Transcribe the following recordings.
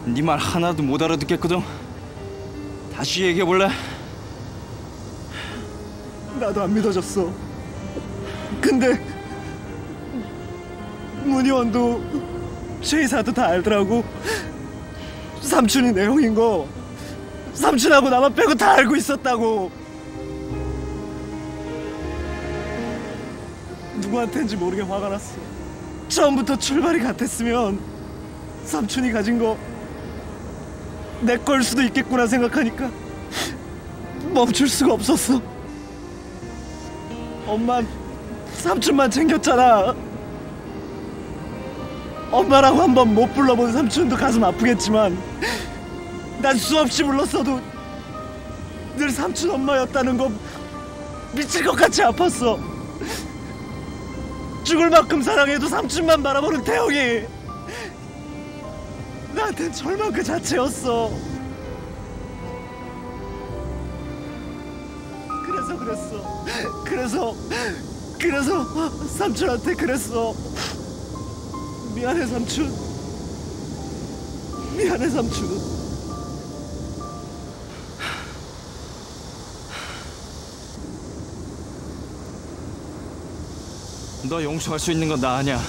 네 말 하나도 못 알아듣겠거든. 다시 얘기해볼래? 나도 안 믿어졌어. 근데 문희원도 최이사도 다 알더라고. 삼촌이 내 형인 거 삼촌하고 나만 빼고 다 알고 있었다고. 누구한테인지 모르게 화가 났어. 처음부터 출발이 같았으면 삼촌이 가진 거 내 걸 수도 있겠구나 생각하니까 멈출 수가 없었어. 엄만 삼촌만 챙겼잖아. 엄마라고 한번 못 불러본 삼촌도 가슴 아프겠지만 난 수없이 불렀어도 늘 삼촌 엄마였다는 거 미칠 것 같이 아팠어. 죽을 만큼 사랑해도 삼촌만 바라보는 태영이 나한텐 절망 그 자체였어. 그래서 삼촌한테 그랬어. 미안해 삼촌. 미안해 삼촌. 너 용서할 수 있는 건 나 아니야.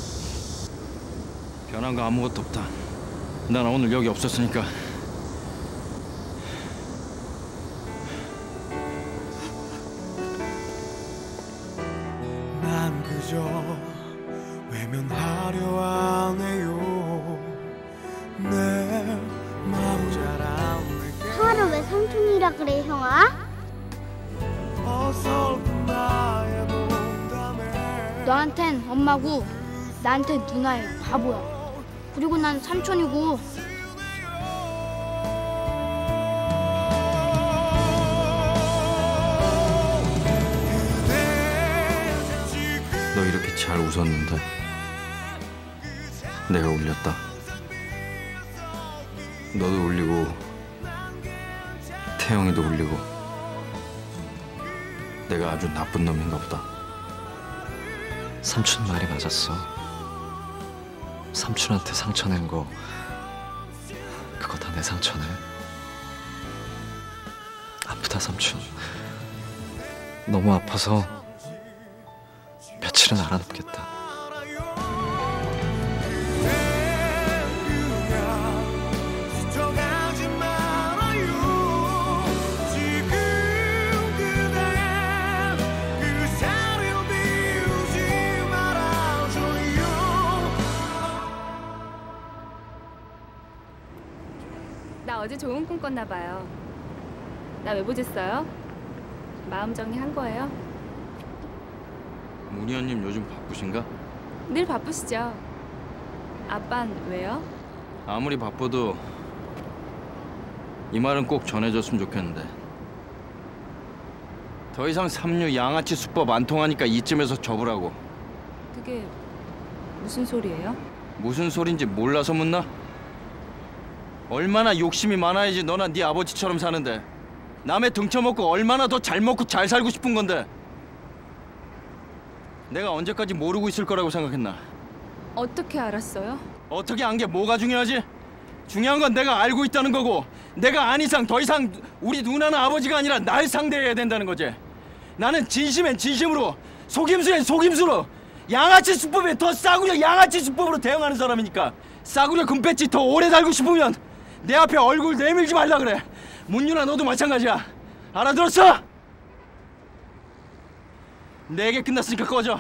변한 거 아무것도 없다. 난 오늘 여기 없었으니까. 난 그저 외면하려 하네요. 내 마음 자랑. 형아를 왜 삼촌이라 그래 형아? 어설픈 나의 농담에 너한텐 엄마고 나한텐 누나예요. 바보야. 그리고 난 삼촌이고. 너 이렇게 잘 웃었는데 내가 울렸다. 너도 울리고 태영이도 울리고 내가 아주 나쁜 놈인가 보다. 삼촌 말이 맞았어. 삼촌한테 상처낸 거 그거 다 내 상처네. 아프다 삼촌. 너무 아파서 며칠은 알아눕겠다. 나 어제 좋은 꿈 꿨나 봐요. 나 왜 보셨어요? 마음 정리한 거예요? 문희원님 요즘 바쁘신가? 늘 바쁘시죠. 아빤 왜요? 아무리 바빠도 이 말은 꼭 전해줬으면 좋겠는데 더 이상 삼류 양아치 수법 안 통하니까 이쯤에서 접으라고. 그게 무슨 소리예요? 무슨 소린지 몰라서 묻나? 얼마나 욕심이 많아야지 너나 네 아버지처럼 사는데 남의 등쳐먹고 얼마나 더 잘 먹고 잘 살고 싶은 건데 내가 언제까지 모르고 있을 거라고 생각했나? 어떻게 알았어요? 어떻게 안 게 뭐가 중요하지? 중요한 건 내가 알고 있다는 거고 내가 안 이상 더 이상 우리 누나는 아버지가 아니라 날 상대해야 된다는 거지. 나는 진심엔 진심으로 속임수엔 속임수로 양아치 수법에 더 싸구려 양아치 수법으로 대응하는 사람이니까 싸구려 금배지 더 오래 달고 싶으면 내 앞에 얼굴 내밀지 말라 그래. 문유나 너도 마찬가지야. 알아들었어? 내 얘기 끝났으니까 꺼져.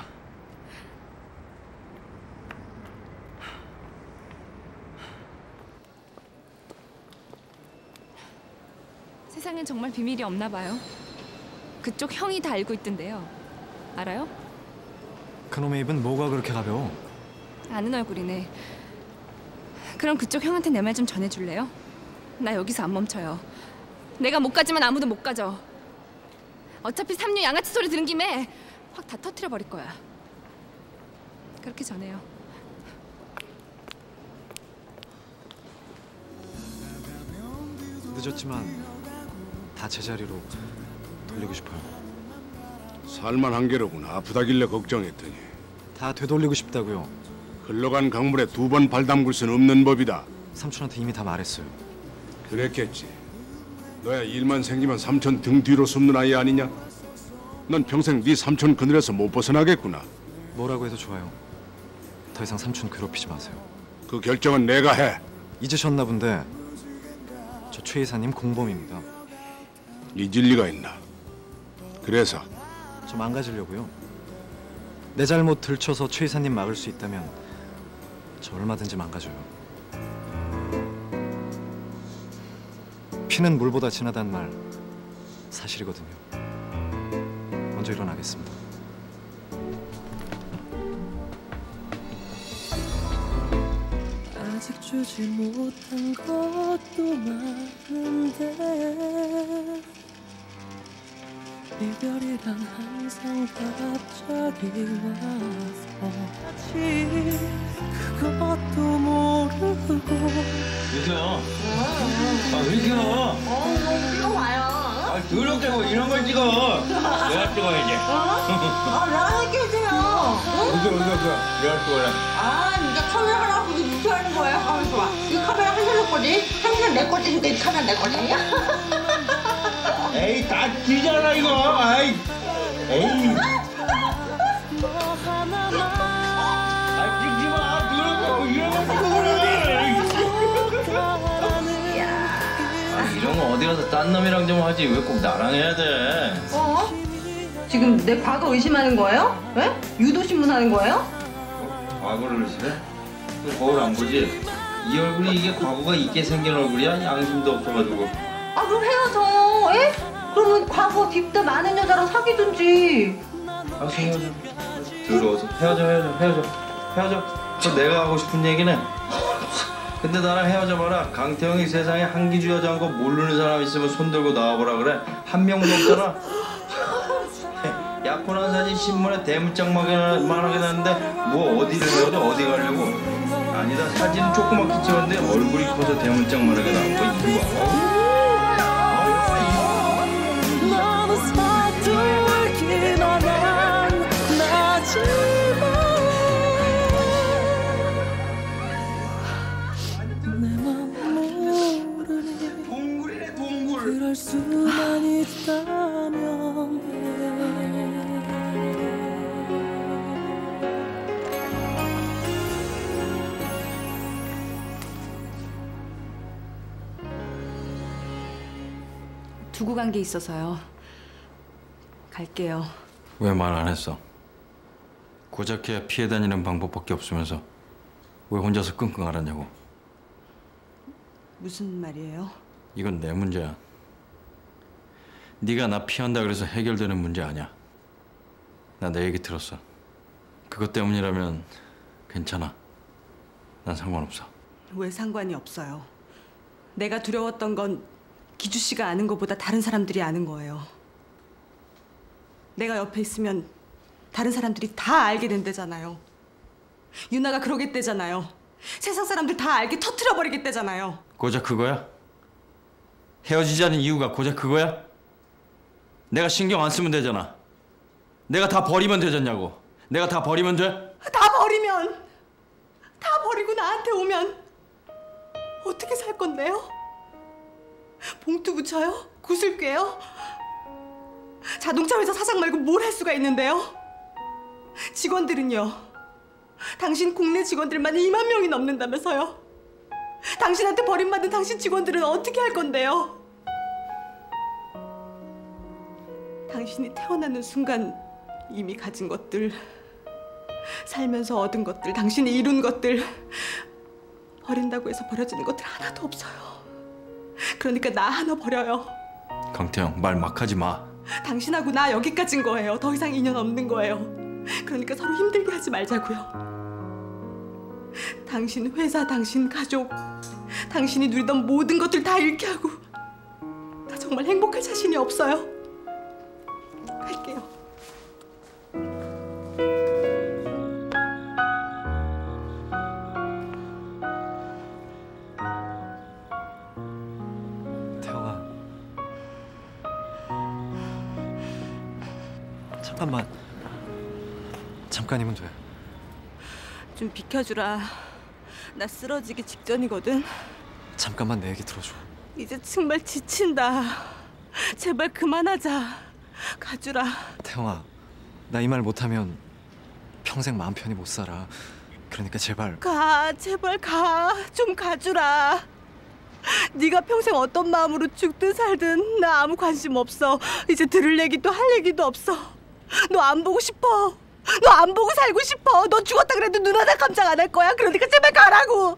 세상엔 정말 비밀이 없나 봐요. 그쪽 형이 다 알고 있던데요. 알아요? 그놈의 입은 뭐가 그렇게 가벼워? 아는 얼굴이네. 그럼 그쪽 형한테 내 말 좀 전해줄래요? 나 여기서 안 멈춰요. 내가 못 가지만 아무도 못 가져. 어차피 삼류 양아치 소리 들은 김에 확 다 터트려 버릴 거야. 그렇게 전해요. 늦었지만 다 제자리로 돌리고 싶어요. 살만한 게로구나. 아프다길래 걱정했더니. 다 되돌리고 싶다고요. 흘러간 강물에 두 번 발 담글 수는 없는 법이다. 삼촌한테 이미 다 말했어요. 그랬겠지. 너야 일만 생기면 삼촌 등 뒤로 숨는 아이 아니냐? 넌 평생 네 삼촌 그늘에서 못 벗어나겠구나. 뭐라고 해도 좋아요. 더 이상 삼촌 괴롭히지 마세요. 그 결정은 내가 해. 잊으셨나 본데 저 최 이사님 공범입니다. 잊을 리가 있나? 그래서 저 망가지려고요. 내 잘못 들춰서 최 이사님 막을 수 있다면 저 얼마든지 망가져요. 피는 물보다 진하단 말 사실이거든요. 먼저 일어나겠습니다. 아직 주지 못한 것도 많은데 이별이란 항상 갑자기 와서 마치 그것도 모르고 유수야. 왜 찍어? 이거 와요. 더럽게 뭐 이런 걸 찍어. 내가 찍어야지. 나랑 끼세요. 내가 찍어야. 이제 카메라 하나 보고 무시하는 거야. 좋아. 이 카메라 한살 거지? 항상 내 거지. 이 카메라 내 거지냐? 에이 다 뒤잖아 이거. 에이. 찍지 마. 더럽게 이런 걸 찍어 그래. 이런 거 어디 가서 딴 놈이랑 좀 하지 왜 꼭 나랑 해야 돼? 지금 내 과거 의심하는 거예요? 왜? 유도신문 하는 거예요? 과거를 의심해? 그 거울 안 보지? 이 얼굴이 이게 과거가 있게 생긴 얼굴이야? 양심도 없어가지고. 그럼 헤어져. 에? 그러면 과거 뒷담 많은 여자랑 사귀든지. 헤어져. 더러워서 헤어져. 그거 내가 하고 싶은 얘기네. 근데 나랑 헤어져 봐라. 강태형이 세상에 한기주 여자인 거 모르는 사람 있으면 손 들고 나와보라 그래. 한 명도 없잖아. 약혼한 사진 신문에 대문짝만 하게 났는데 뭐 어디를 헤어져? 어디 가려고? 아니다. 사진은 조그맣게 찍었는데 얼굴이 커서 대문짝만 하게 나온 거 이리 와. 너무 서툴기만 한 나지만 내 맘 모르니 동굴이네 동굴. 그럴 수만 있다면 해. 두고 간 게 있어서요. 갈게요. 왜 말 안 했어? 고작해야 피해 다니는 방법밖에 없으면서 왜 혼자서 끙끙 앓았냐고. 무슨 말이에요? 이건 내 문제야. 네가 나 피한다 그래서 해결되는 문제 아니야. 나 내 얘기 들었어. 그것 때문이라면 괜찮아. 난 상관없어. 왜 상관이 없어요? 내가 두려웠던 건 기주 씨가 아는 것보다 다른 사람들이 아는 거예요. 내가 옆에 있으면 다른 사람들이 다 알게 된대잖아요. 유나가 그러겠대잖아요. 세상 사람들 다 알게 터트려버리겠대잖아요. 고작 그거야? 헤어지자는 이유가 고작 그거야? 내가 신경 안 쓰면 되잖아. 내가 다 버리면 되잖냐고. 내가 다 버리면 돼? 다 버리고 나한테 오면 어떻게 살 건데요? 봉투 붙여요? 구슬 꿰요? 자동차 회사 사장 말고 뭘 할 수가 있는데요? 직원들은요? 당신 국내 직원들만 2만 명이 넘는다면서요? 당신한테 버림받은 당신 직원들은 어떻게 할 건데요? 당신이 태어나는 순간 이미 가진 것들, 살면서 얻은 것들, 당신이 이룬 것들, 버린다고 해서 버려지는 것들 하나도 없어요. 그러니까 나 하나 버려요. 강태형 말 막 하지 마. 당신하고 나 여기까지인 거예요. 더 이상 인연 없는 거예요. 그러니까 서로 힘들게 하지 말자고요. 당신 회사, 당신 가족, 당신이 누리던 모든 것들 다 잃게 하고 나 정말 행복할 자신이 없어요. 갈게요. 태영아, 잠깐만. 잠깐이면 돼. 좀 비켜주라. 나 쓰러지기 직전이거든. 잠깐만 내 얘기 들어줘. 이제 정말 지친다. 제발 그만하자. 가주라. 태영아, 나 이 말 못하면 평생 마음 편히 못 살아. 그러니까 제발. 가, 제발 가. 좀 가주라. 네가 평생 어떤 마음으로 죽든 살든 나 아무 관심 없어. 이제 들을 얘기도 할 얘기도 없어. 너 안 보고 싶어. 너 안 보고 살고 싶어. 너 죽었다 그래도 눈 하나 깜짝 안 할 거야. 그러니까 제발 가라고.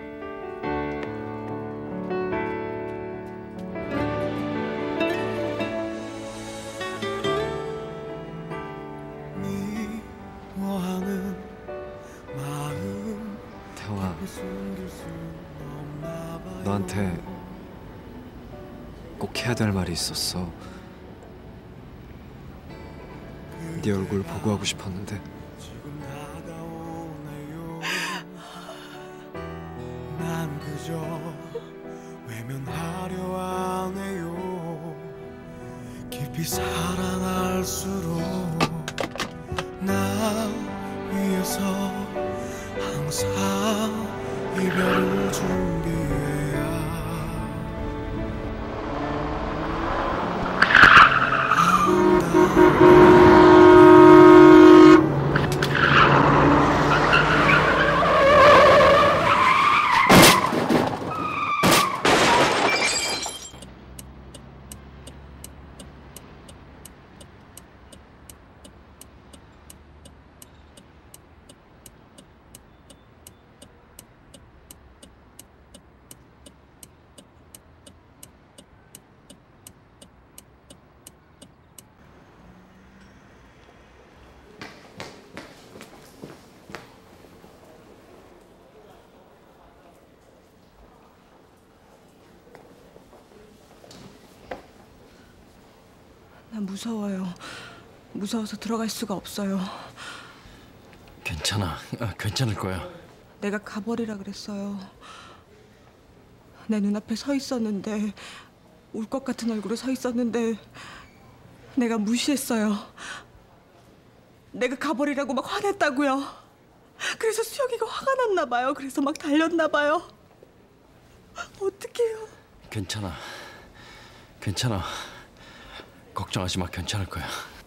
태영아, 너한테 꼭 해야 될 말이 있었어. 네 얼굴 보고 하고 싶었는데. 난 그저 외면하려 안 해요. 깊이 사랑할수록 나 위해서 항상 이별을 준비해야 한다. 나 무서워요. 무서워서 들어갈 수가 없어요. 괜찮아. 괜찮을 거야. 내가 가버리라 그랬어요. 내 눈앞에 서 있었는데, 울 것 같은 얼굴로 서 있었는데 내가 무시했어요. 내가 가버리라고 막 화냈다고요. 그래서 수혁이가 화가 났나 봐요. 그래서 막 달렸나 봐요. 어떡해요. 괜찮아. 괜찮아. 걱정하지 마. 괜찮을 거야.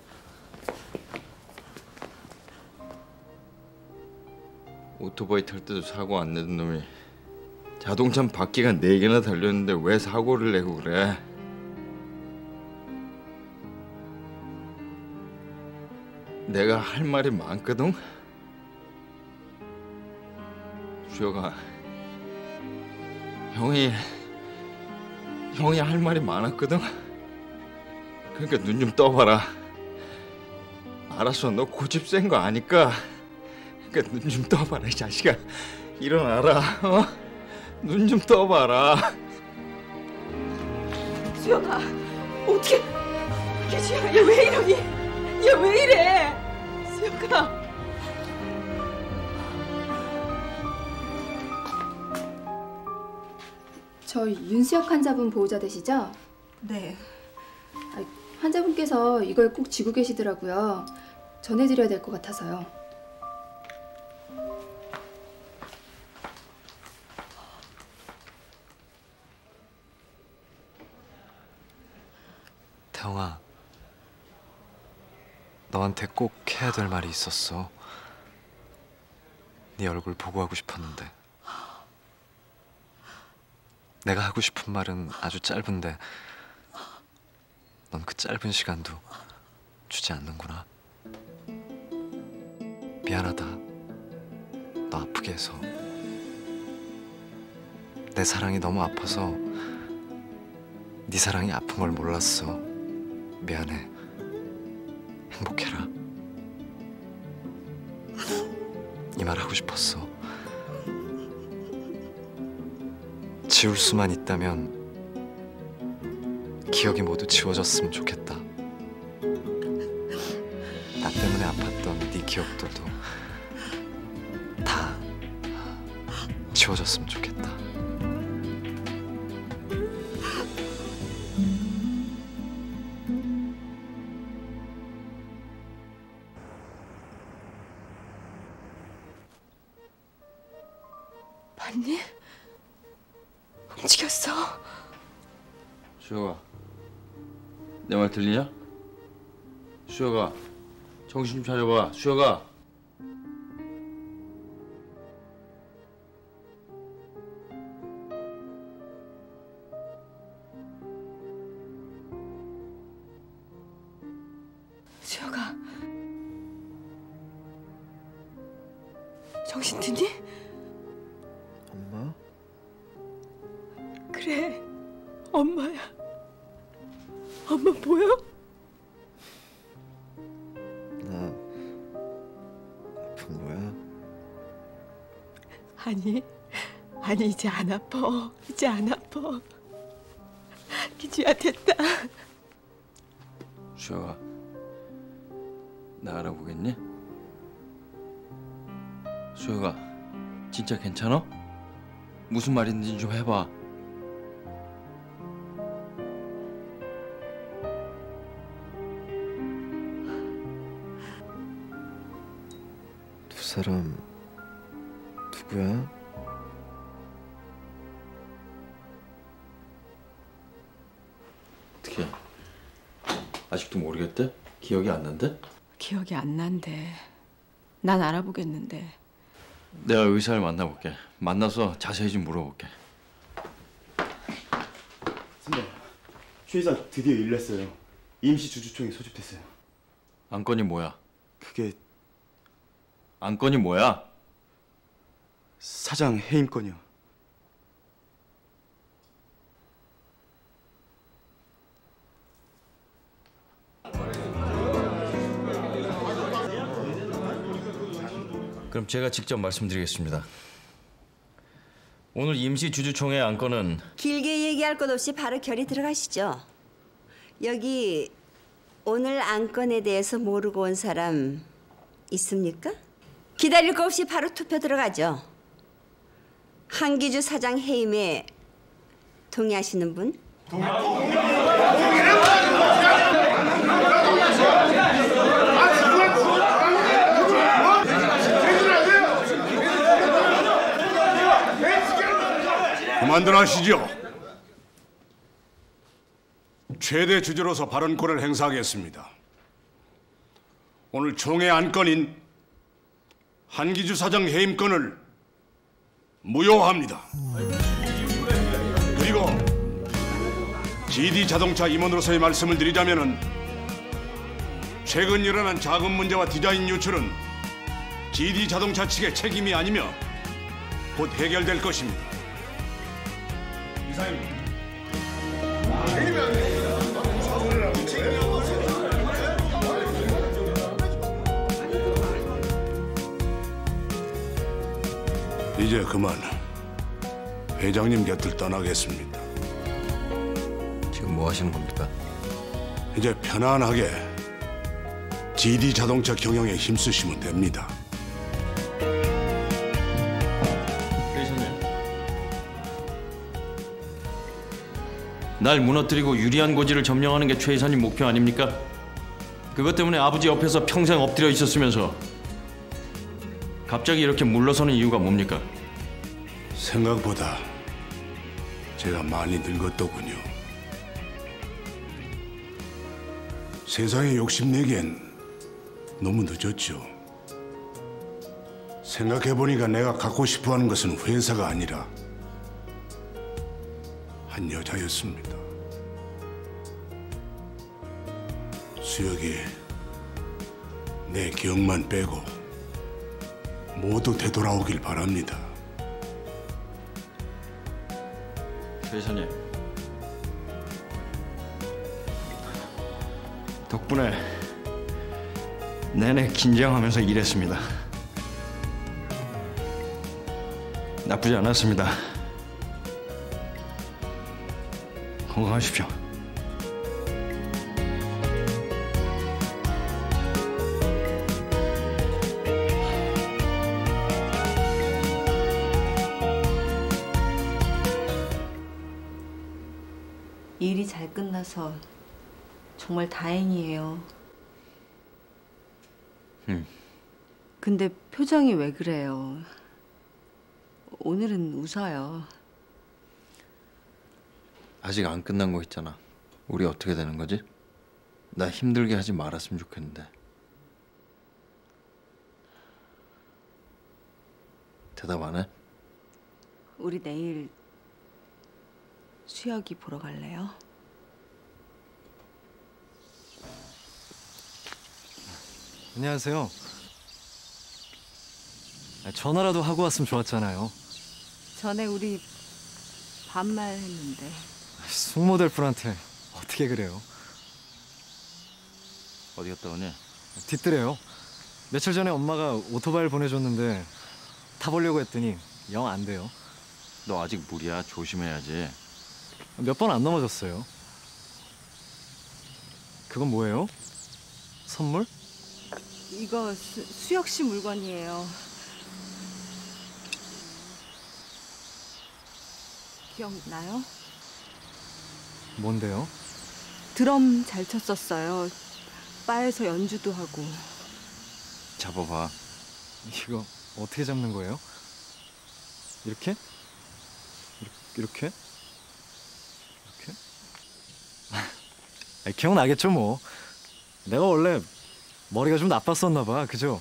오토바이 탈 때도 사고 안 내던 놈이 자동차 바퀴가 4개나 달렸는데 왜 사고를 내고 그래? 내가 할 말이 많거든? 수혁아, 형이 할 말이 많았거든? 그러니까 눈 좀 떠봐라. 알았어, 너 고집 센 거 아니까. 그러니까 눈 좀 떠봐라, 이 자식아. 일어나라, 어? 눈 좀 떠봐라. 수혁아, 어떻게 수혁아, 얘 왜 이러니? 얘 왜 이래? 수혁아. 저 윤수혁 환자분 보호자 되시죠? 네. 환자분께서 이걸 꼭 쥐고 계시더라고요. 전해드려야 될 것 같아서요. 태영아, 너한테 꼭 해야 될 말이 있었어. 네 얼굴 보고 하고 싶었는데. 내가 하고 싶은 말은 아주 짧은데 넌 그 짧은 시간도 주지 않는구나. 미안하다. 너 아프게 해서. 내 사랑이 너무 아파서 네 사랑이 아픈 걸 몰랐어. 미안해. 행복해라. 이 말 하고 싶었어. 지울 수만 있다면 기억이 모두 지워졌으면 좋겠다. 나 때문에 아팠던 네 기억들도 다 지워졌으면 좋겠다. 언니? 움직였어. 수혁아, 내 말 들리냐? 수혁아, 정신 좀 차려봐. 수혁아. 수혁아, 정신 드니? 엄마? 그래, 엄마야. 엄마 보여? 나 아픈 거야? 아니 이제 안 아파. 이제 안 아파. 기주야 됐다. 수혁아, 나 알아보겠니? 수혁아, 진짜 괜찮아? 무슨 말인지 좀 해봐. 두 사람 누구야? 어떻게? 아직도 모르겠대? 기억이 안 난대? 기억이 안 난대. 난 알아보겠는데. 내가 의사를 만나볼게. 만나서 자세히 좀 물어볼게. 선배, 최 의사 드디어 일 냈어요. 임시 주주총회 소집됐어요. 안건이 뭐야? 그게 안건이 뭐야? 사장 해임 건이요. 그럼 제가 직접 말씀드리겠습니다. 오늘 임시 주주총회 안건은 길게 얘기할 것 없이 바로 결의 들어가시죠. 여기 오늘 안건에 대해서 모르고 온 사람 있습니까? 기다릴 거 없이 바로 투표 들어가죠. 한기주 사장 해임에 동의하시는 분? 그만들 하시죠. 최대 주주로서 발언권을 행사하겠습니다. 오늘 총회 안건인 한기주 사장 해임건을 무효합니다. 그리고 GD자동차 임원으로서의 말씀을 드리자면은 최근 일어난 자금 문제와 디자인 유출은 GD자동차 측의 책임이 아니며 곧 해결될 것입니다. 이상입니다. 이제 그만 회장님 곁을 떠나겠습니다. 지금 뭐 하시는 겁니까? 이제 편안하게 GD 자동차 경영에 힘쓰시면 됩니다. 회장님, 날 무너뜨리고 유리한 고지를 점령하는 게 최 이사님 목표 아닙니까? 그것 때문에 아버지 옆에서 평생 엎드려 있었으면서 갑자기 이렇게 물러서는 이유가 뭡니까? 생각보다 제가 많이 늙었더군요. 세상에 욕심내기엔 너무 늦었죠. 생각해보니까 내가 갖고 싶어하는 것은 회사가 아니라 한 여자였습니다. 수혁이 내 기억만 빼고 모두 되돌아오길 바랍니다. 최 이사님, 덕분에 내내 긴장하면서 일했습니다. 나쁘지 않았습니다. 건강하십시오. 일이 잘 끝나서 정말 다행이에요. 근데 표정이 왜 그래요? 오늘은 웃어요. 아직 안 끝난 거 있잖아. 우리 어떻게 되는 거지? 나 힘들게 하지 말았으면 좋겠는데. 대답 안 해? 우리 내일 수혁이 보러 갈래요? 안녕하세요. 전화라도 하고 왔으면 좋았잖아요. 전에 우리 반말했는데. 숙모될 분한테 어떻게 그래요? 어디 갔다 오니? 뒷뜰에요. 며칠 전에 엄마가 오토바이를 보내줬는데 타보려고 했더니 영 안 돼요. 너 아직 무리야. 조심해야지. 몇 번 안 넘어졌어요. 그건 뭐예요? 선물? 이거 수혁 씨 물건이에요. 기억나요? 뭔데요? 드럼 잘 쳤었어요. 바에서 연주도 하고. 잡아봐. 이거 어떻게 잡는 거예요? 이렇게? 이렇게? 이렇게? 기억나겠죠 뭐. 내가 원래 머리가 좀 나빴었나 봐. 그죠?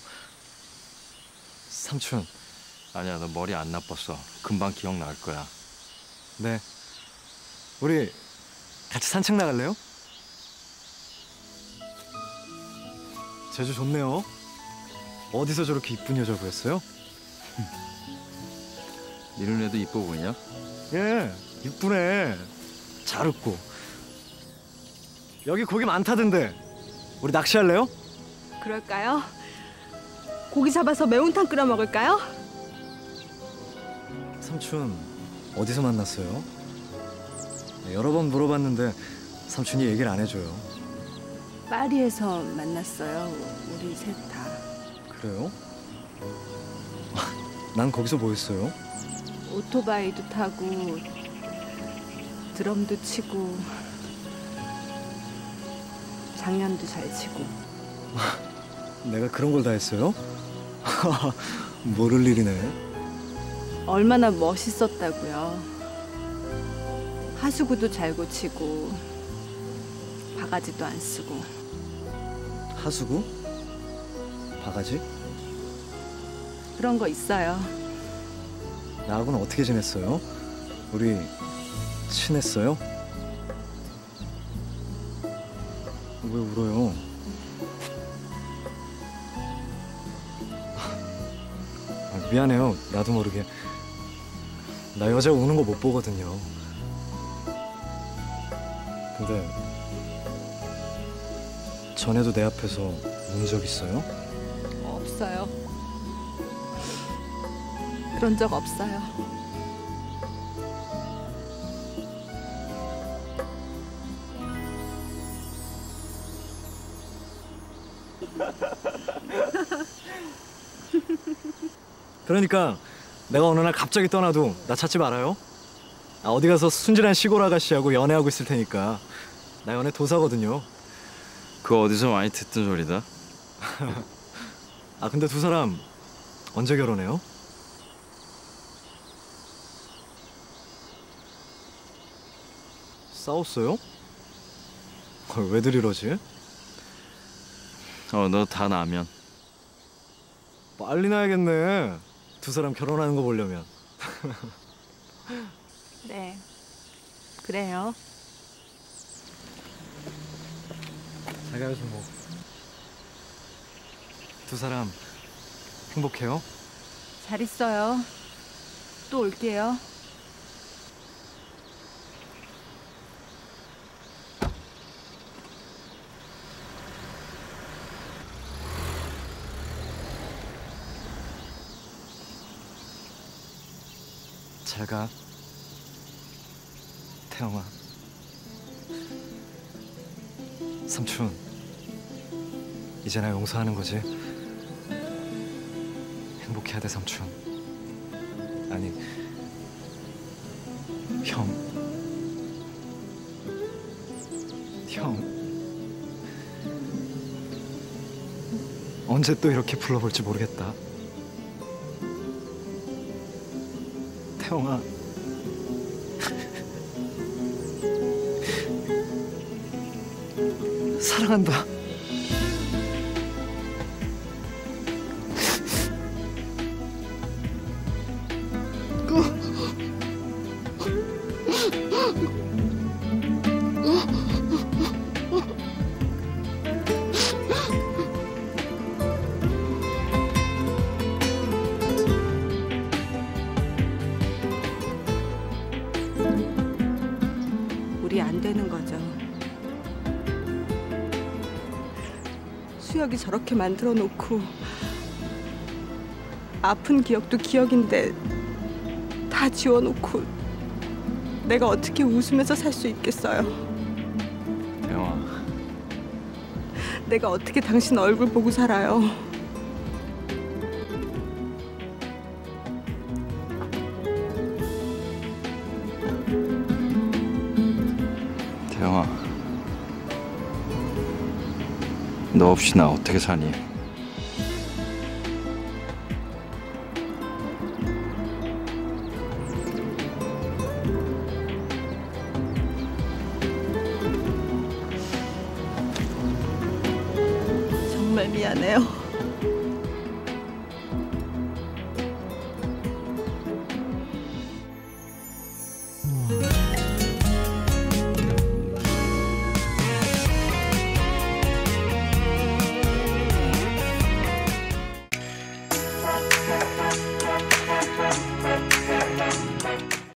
삼촌. 아니야, 너 머리 안 나빴어. 금방 기억날 거야. 네. 우리 같이 산책 나갈래요? 제주 좋네요. 어디서 저렇게 이쁜 여자 구했어요? 이런 애도 이뻐 보이냐? 예, 이쁘네. 잘 웃고. 여기 고기 많다던데. 우리 낚시할래요? 그럴까요? 고기 잡아서 매운탕 끓여 먹을까요? 삼촌, 어디서 만났어요? 여러 번 물어봤는데 삼촌이 얘기를 안 해줘요. 파리에서 만났어요. 우리 셋 다. 그래요? 난 거기서 뭐 했어요? 오토바이도 타고 드럼도 치고 장난도 잘 치고. 내가 그런 걸 다 했어요? 모를 일이네. 얼마나 멋있었다고요. 하수구도 잘 고치고 바가지도 안 쓰고. 하수구? 바가지? 그런 거 있어요. 나하고는 어떻게 지냈어요? 우리 친했어요? 왜 울어요? 미안해요. 나도 모르게. 나 여자 우는 거 못 보거든요. 근데 전에도 내 앞에서 운 적 있어요? 없어요. 그런 적 없어요. 그러니까 내가 어느 날 갑자기 떠나도 나 찾지 말아요. 어디 가서 순진한 시골 아가씨하고 연애하고 있을 테니까. 나 연애 도사거든요. 그거 어디서 많이 듣던 소리다. 근데 두 사람 언제 결혼해요? 싸웠어요? 왜들 이러지? 너 다 나면. 빨리 나야겠네. 두 사람 결혼하는 거 보려면. 네. 그래요. 잘 가요, 종목. 두 사람 행복해요? 잘 있어요. 또 올게요. 잘 가. 태영아. 삼촌, 이제 나 용서하는 거지? 행복해야 돼, 삼촌. 아니, 형. 언제 또 이렇게 불러볼지 모르겠다. 태영아. 사랑한다. 우리 안 되는 거죠. 수혁이 저렇게 만들어 놓고 아픈 기억도 기억인데 다 지워놓고 내가 어떻게 웃으면서 살 수 있겠어요? 태영아, 내가 어떻게 당신 얼굴 보고 살아요? 태영아, 너 없이 나 어떻게 사니? 정말 미안해요.